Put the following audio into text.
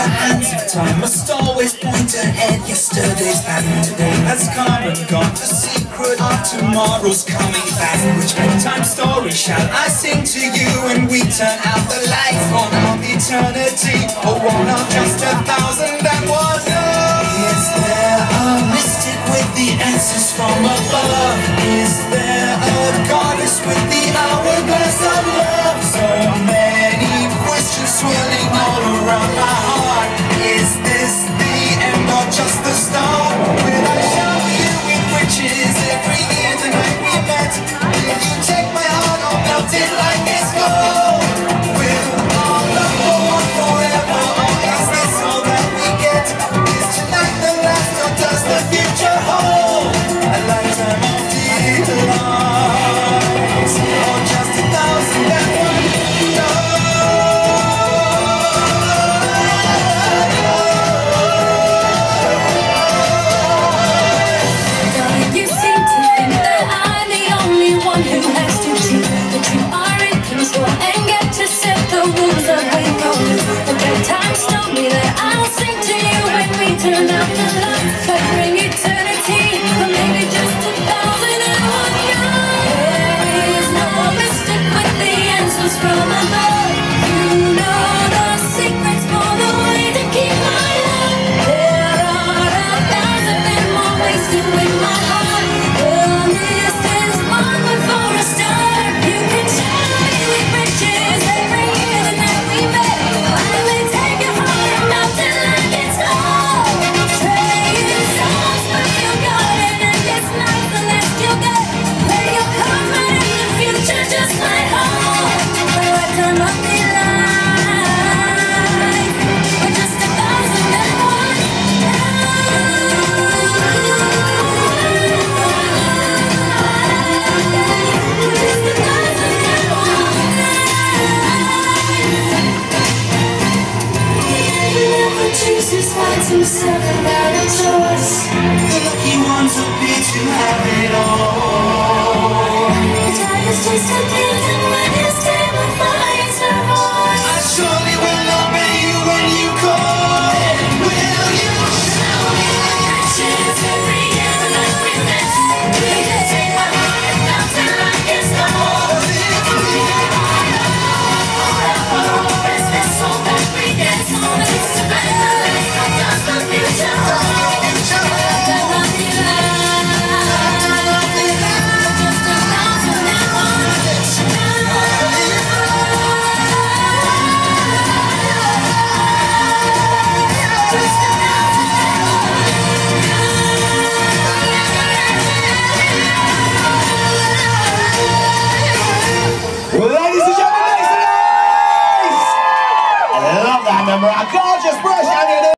hands of time must always point ahead. Yesterday's bad and today has come and gone. The secret of tomorrow's coming fast. Which bedtime story shall I sing to you when we turn out the lights on of eternity? Or one of just 1,000 and one? Is there a mystic with the answers from above? Is there a goddess with the hourglass of love? So many questions swirling all around my heart. Is this the end or just the start? Will I shower you with riches every year the night we met? Will you take my heart or melt it like it's gold? Will our love go on forever, or is this all that we get? Is tonight the last, or does the future hold a lifetime of delight, or just 1,001 days? Turn out the lights, but bring eternity, or maybe just 1,001 years. There is no mystic with the answers from above. You know the secrets for the way to keep my love. There are 1,000 and more wasted with my heart. The list is one before a start. You can shower me with riches every year the night we met. I may take your heart and melt it like it's gold. Jesus finds himself without a choice. The lucky ones appear to have it all. The time is just a bit, and when his table finds her voice, I surely will obey you when you call. Will you shower me with riches every year the night we met? Will you take my heart and melt it like it's gold? Is this all that we get? It's the better life, or does the future hold? Ladies and gentlemen, make some noise! I love that number. A gorgeous brush.